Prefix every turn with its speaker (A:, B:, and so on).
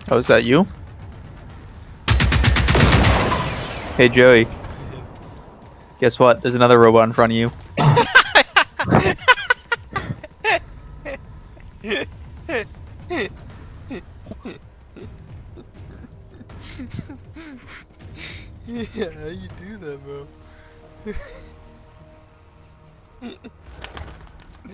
A: Oh, is that you? Hey, Joey. Guess what? There's another robot in front of you.
B: Yeah, how you do that, bro?